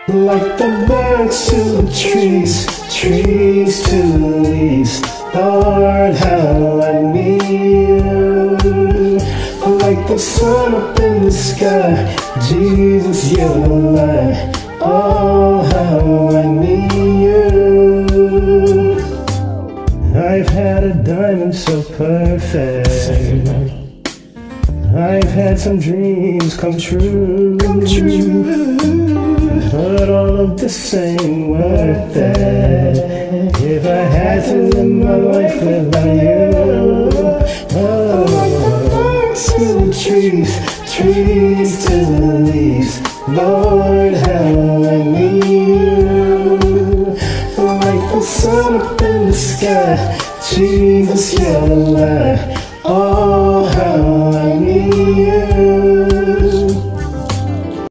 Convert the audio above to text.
Like the birds to the trees, trees to the leaves. Lord, how I need you. Like the sun up in the sky, Jesus, you're the light. Oh, how I need you. I've had a diamond so perfect. I've had some dreams come true. But all of this ain't worth it if I had to live my life without you. Oh, to the trees, trees to the leaves. Lord,